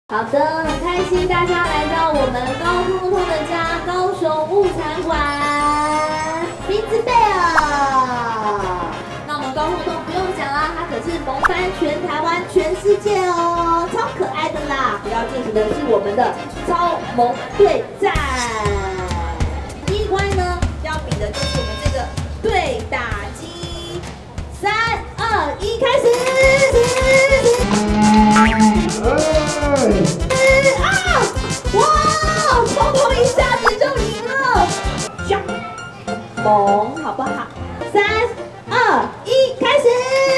好的，很开心大家来到我们高通通的家高雄物产馆，名字贝尔。那我们高通通不用讲啦，它可是萌翻全台湾、全世界哦，超可爱的啦！要进行的是我们的超萌对战。第一关呢，要比的就是我们这个对打机。3、2、1，开始！哇！通通一下子就赢了，萌好不好？3、2、1，开始！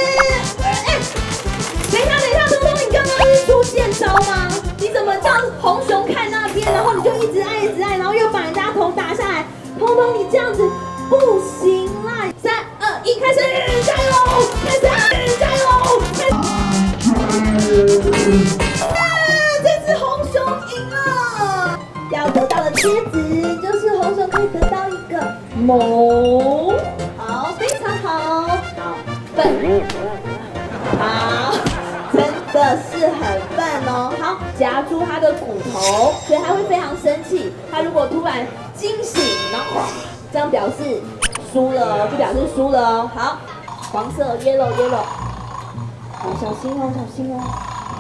等一下，通通，你刚刚是出剑招吗？你怎么叫红熊看那边，然后你就一直按，然后又把人家头打下来？通通，你这样子不行啦！3、2、1，开始！加油！开始！加油！开始！这只红熊赢了，要得到的贴纸就是红熊可以得到一个萌，好，非常好，好笨，好，真的是很笨哦。好，夹住它的骨头，所以它会非常生气。它如果突然惊醒，然后这样表示输了，就表示输了哦。好，黄色 yellow， 好，小心哦，小心哦。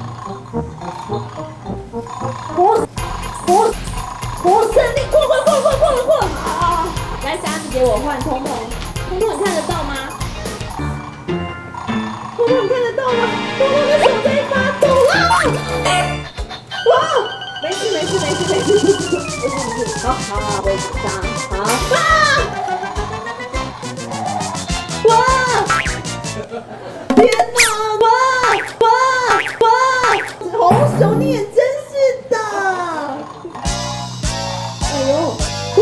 活胜利，过！好，来夹子给我换通通，通通你看得到吗？通通你看得到吗？通通的手在发抖了！哇，没事，好，不会紧张，好，哇！天哪！红熊你也真是的！哎呦！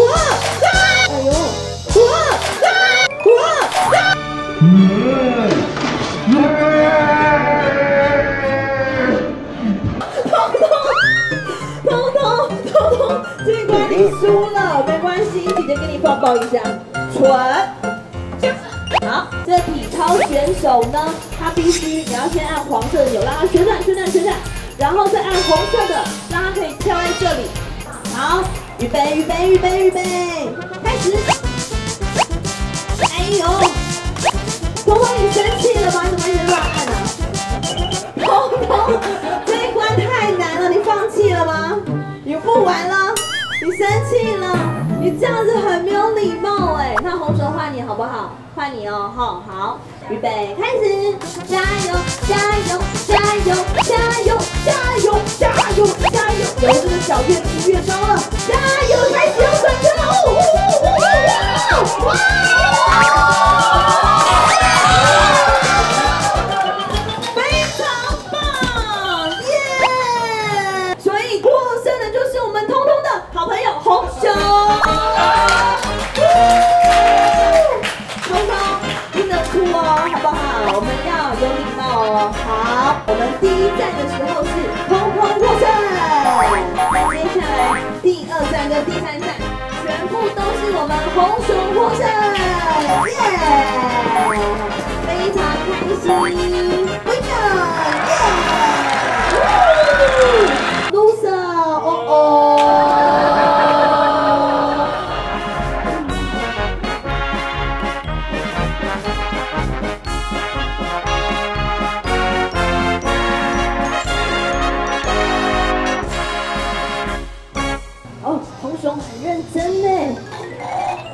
通，这一关你输了，没关系，姐姐给你抱抱一下，蠢。好，这体操选手呢，他必须你要先按黄色的钮，让它旋转，然后再按红色的，让它可以跳在这里。好，预备，开始！哎呦，通通你生气了吗？你怎么一直乱按啊？通通，这一关太难了，你放弃了吗？你不玩了？你生气了？你这样子很没有礼貌哎。那红熊换你好不好？换你哦，好，预备，开始！加油！有这个小越出越高了，加油！开始要转身了！哇！非常棒，耶！所以获胜的就是我们通通的好朋友红熊。通通不能哭哦，好不好？我们要有礼貌哦。好，我们第一站的时候是通通获胜，接下来第2站跟第3站全部都是我们红熊获胜，耶！非常开心 ，Winner， loser，红熊很认真呢。